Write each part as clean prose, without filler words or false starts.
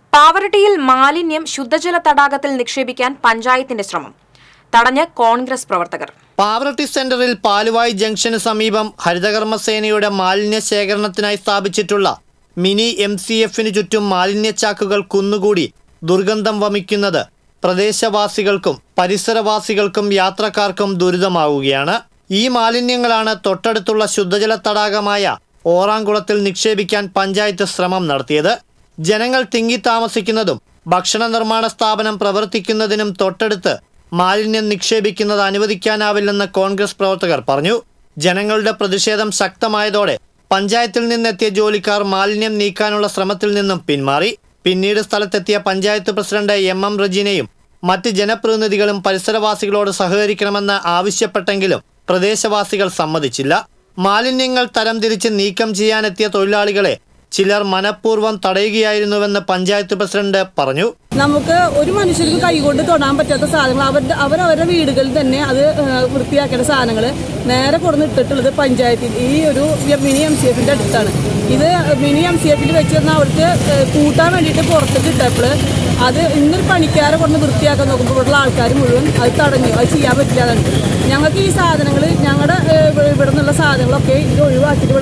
പാവറട്ടിയിൽ മാലിന്യം ശുദ്ധജല തടാകത്തിൽ നിക്ഷേപിക്കാൻ പഞ്ചായത്തിന്റെ ശ്രമം തടഞ്ഞ് കോൺഗ്രസ് പ്രവർത്തകർ. പാവറട്ടി സെന്ററിൽ പാലുവായി ജംഗ്ഷന് സമീപം ഹരിതകർമ്മസേനയുടെ മാലിന്യ ശേഖരണത്തിനായി സ്ഥാപിച്ചിട്ടുള്ള മിനി MCFന് ചുറ്റും മാലിന്യച്ചാക്കുകൾ കുന്നുകൂടി ദുർഗന്ധം വമിക്കുന്നത് പ്രദേശവാസികൾക്കും പരിസരവാസികൾക്കും യാത്രക്കാർക്കും ദുരിതമാവുകയാണ്. ഈ മാലിന്യങ്ങളാണ് തൊട്ടടുത്തുള്ള ശുദ്ധജല തടാകമായ ഓറാംകുളത്തിൽ നിക്ഷേപിക്കാൻ പഞ്ചായത്ത് ശ്രമം നടത്തിയത്. ജനങ്ങൾ തിങ്ങി താമസിക്കുന്നതും ഭക്ഷണ നിർമ്മാണ സ്ഥാപനം പ്രവർത്തിക്കുന്നതിനും തൊട്ടടുത്ത് മാലിന്യം നിക്ഷേപിക്കുന്നത് അനുവദിക്കാനാവില്ലെന്ന് കോൺഗ്രസ് പ്രവർത്തകർ പറഞ്ഞു. ജനങ്ങളുടെ പ്രതിഷേധം ശക്തമായതോടെ പഞ്ചായത്തിൽ നിന്നെത്തിയ ജോലിക്കാർ മാലിന്യം നീക്കാനുള്ള ശ്രമത്തിൽ നിന്നും പിന്മാറി. പിന്നീട് സ്ഥലത്തെത്തിയ പഞ്ചായത്ത് പ്രസിഡന്റ് MM റജീനയും മറ്റ് ജനപ്രതിനിധികളും പരിസരവാസികളോട് സഹകരിക്കണമെന്ന് ആവശ്യപ്പെട്ടെങ്കിലും പ്രദേശവാസികൾ സമ്മതിച്ചില്ല. മാലിന്യങ്ങൾ തരംതിരിച്ച് നീക്കം ചെയ്യാനെത്തിയ തൊഴിലാളികളെ ചിലർ മനഃപൂർവ്വം തടയുകയായിരുന്നുവെന്ന് പഞ്ചായത്ത് പ്രസിഡന്റ് പറഞ്ഞു. നമുക്ക് ഒരു മനുഷ്യർക്ക് കൈകൊണ്ട് തൊടാൻ പറ്റാത്ത സാധനങ്ങൾ അവരവരുടെ വീടുകളിൽ തന്നെ അത് വൃത്തിയാക്കേണ്ട സാധനങ്ങൾ നേരെ കൊടുന്ന് ഇട്ടിട്ടുള്ളത് പഞ്ചായത്തിൽ ഈ ഒരു മിനി MCFന്റെ അടുത്താണ്. ഇത് മിനി MCFിൽ വെച്ച് തന്നാൽ അവർക്ക് കൂട്ടാൻ വേണ്ടിയിട്ട് പുറത്തേക്ക് ഇട്ടപ്പോൾ അത് ഇന്നൊരു പണിക്കാരെ കൊടുന്ന് വൃത്തിയാക്കാൻ നോക്കുമ്പോൾ ഇവിടെയുള്ള ആൾക്കാർ മുഴുവൻ അത് തടഞ്ഞു. അത് ചെയ്യാൻ പറ്റില്ലാതാണ്. ഞങ്ങൾക്ക് ഈ സാധനങ്ങൾ ഞങ്ങളുടെ ഇവിടെ നിന്നുള്ള സാധനങ്ങളൊക്കെ ഇത് ഒഴിവാക്കിയിട്ട്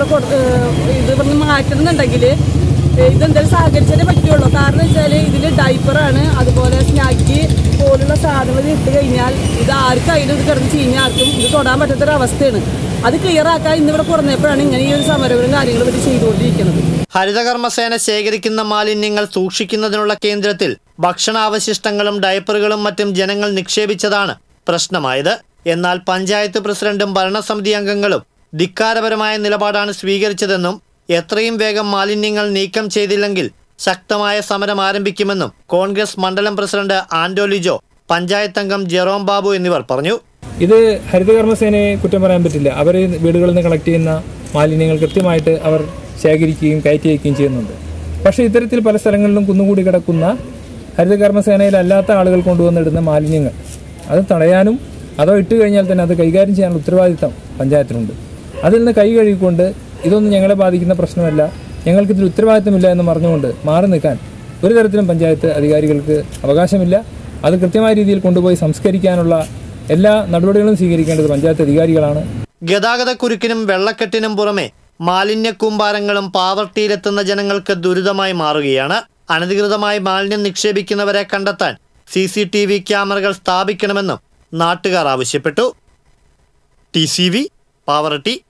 ഇത് ഇവിടുന്ന് മാറ്റണമെന്നുണ്ടെങ്കിൽ ഇതെന്തായാലും സഹകരിച്ചാലേ പറ്റുള്ളൂ. കാരണം വെച്ചാൽ ഇതിൽ ഡൈപ്പറാണ്, അതുപോലെ സ്നാക്കി പോലുള്ള സാധനങ്ങൾ ഇട്ട് കഴിഞ്ഞാൽ ഇത് ആർക്കായാലും ഇത് കിടന്ന് ചീഞ്ഞാർക്കും ഇത് തൊടാൻ പറ്റാത്തൊരവസ്ഥയാണ്. അത് ക്ലിയർ ആക്കാൻ ഇന്നിവിടെ കുറഞ്ഞപ്പോഴാണ് ഇങ്ങനെ ഈ ഒരു സമരവും കാര്യങ്ങളും ഇവർ ചെയ്തുകൊണ്ടിരിക്കുന്നത്. ഹരിതകർമ്മസേന ശേഖരിക്കുന്ന മാലിന്യങ്ങൾ സൂക്ഷിക്കുന്നതിനുള്ള കേന്ദ്രത്തിൽ ഭക്ഷണാവശിഷ്ടങ്ങളും ഡയപ്പറുകളും മറ്റും ജനങ്ങൾ നിക്ഷേപിച്ചതാണ് പ്രശ്നമായത്. എന്നാൽ പഞ്ചായത്ത് പ്രസിഡന്റും ഭരണസമിതി അംഗങ്ങളും ധിക്കാരപരമായ നിലപാടാണ് സ്വീകരിച്ചതെന്നും എത്രയും വേഗം മാലിന്യങ്ങൾ നീക്കം ചെയ്തില്ലെങ്കിൽ ശക്തമായ സമരം ആരംഭിക്കുമെന്നും കോൺഗ്രസ് മണ്ഡലം പ്രസിഡന്റ് ആന്റോ ലിജോ, പഞ്ചായത്ത് അംഗം ജെറോം ബാബു എന്നിവർ പറഞ്ഞു. ഇത് ഹരിതകർമ്മസേനയെ കുറ്റം പറയാൻ പറ്റില്ല. അവർ വീടുകളിൽ നിന്ന് കളക്ട് ചെയ്യുന്ന മാലിന്യങ്ങൾ കൃത്യമായിട്ട് അവർ ശേഖരിക്കുകയും കയറ്റി വയ്ക്കുകയും ചെയ്യുന്നുണ്ട്. പക്ഷേ ഇത്തരത്തിൽ പല സ്ഥലങ്ങളിലും കുന്നുകൂടി കിടക്കുന്ന ഹരിതകർമ്മസേനയിലല്ലാത്ത ആളുകൾ കൊണ്ടുവന്നിടുന്ന മാലിന്യങ്ങൾ അത് തടയാനും അതോ ഇട്ട് കഴിഞ്ഞാൽ തന്നെ അത് കൈകാര്യം ചെയ്യാനുള്ള ഉത്തരവാദിത്തം പഞ്ചായത്തിനുണ്ട്. അതിൽ നിന്ന് കൈ കഴുകിക്കൊണ്ട് ഇതൊന്നും ഞങ്ങളെ ബാധിക്കുന്ന പ്രശ്നമല്ല, ഞങ്ങൾക്കിതിൽ ഉത്തരവാദിത്തമില്ല എന്ന് പറഞ്ഞുകൊണ്ട് മാറി നിൽക്കാൻ ഒരു തരത്തിലും പഞ്ചായത്ത് അധികാരികൾക്ക് അവകാശമില്ല. അത് കൃത്യമായ രീതിയിൽ കൊണ്ടുപോയി സംസ്കരിക്കാനുള്ള എല്ലാ നടപടികളും സ്വീകരിക്കേണ്ടത് പഞ്ചായത്ത് അധികാരികളാണ്. ഗതാഗതക്കുരുക്കിനും വെള്ളക്കെട്ടിനും പുറമെ മാലിന്യ കൂമ്പാരങ്ങളും പാവർട്ടിയിലെത്തുന്ന ജനങ്ങൾക്ക് ദുരിതമായി മാറുകയാണ്. അനധികൃതമായി മാലിന്യം നിക്ഷേപിക്കുന്നവരെ കണ്ടെത്താൻ CCTV ക്യാമറകൾ സ്ഥാപിക്കണമെന്നും നാട്ടുകാർ ആവശ്യപ്പെട്ടു. TCV പാവറട്ടി.